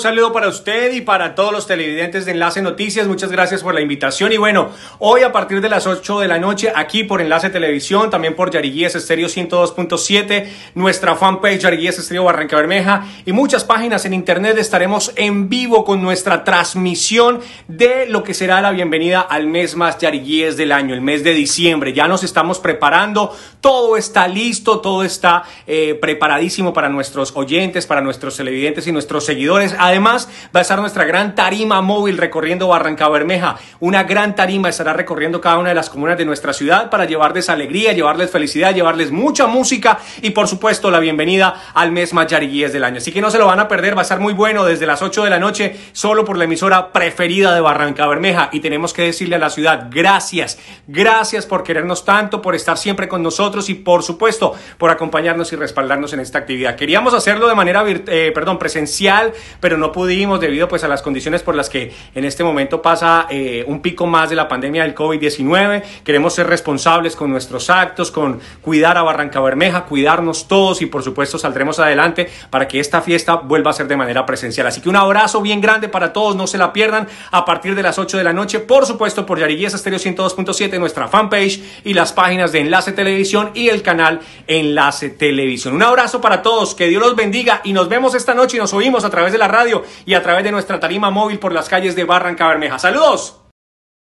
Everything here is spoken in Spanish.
saludo para usted y para todos los televidentes de Enlace Noticias. Muchas gracias por la invitación. Y bueno, hoy a partir de las 8 de la noche, aquí por Enlace Televisión, también por Yariguíes Estéreo 102.7, nuestra fanpage Yariguíes Estéreo Barrancabermeja y muchas páginas en internet, estaremos en vivo con nuestra transmisión de lo que será la bienvenida al mes más Yariguíes del año, el mes de diciembre. Ya nos estamos preparando, todo está listo, todo está preparadísimo para nuestros oyentes, para nuestros televidentes y nuestros seguidores. Además, va a estar nuestra gran tarima móvil recorriendo Barrancabermeja. Una gran tarima estará recorriendo cada una de las comunas de nuestra ciudad para llevarles alegría, llevarles felicidad, llevarles mucha música y por supuesto la bienvenida al mes más Yariguíes del año. Así que no se lo van a perder, va a estar muy bueno desde las 8 de la noche, solo por la emisora preferida de Barrancabermeja. Y tenemos que decirle a la ciudad, gracias, gracias por querernos tanto, por estar siempre con nosotros y por supuesto por acompañarnos y respaldarnos en esta actividad. Queríamos hacerlo de manera presencial, pero no pudimos debido pues a las condiciones por las que en este momento pasa un pico más de la pandemia del COVID-19. Queremos ser responsables con nuestros actos, con cuidar a Barrancabermeja, cuidarnos todos y por supuesto saldremos adelante para que esta fiesta vuelva a ser de manera presencial. Así que un abrazo bien grande para todos, no se la pierdan a partir de las 8 de la noche, por supuesto por Yariguíes Estéreo 102.7, nuestra fanpage y las páginas de Enlace Televisión y el canal Enlace Televisión. Un abrazo para todos, que Dios los bendiga y nos vemos esta noche y nos oímos a través de la radio y a través de nuestra tarima móvil por las calles de Barrancabermeja. ¡Saludos!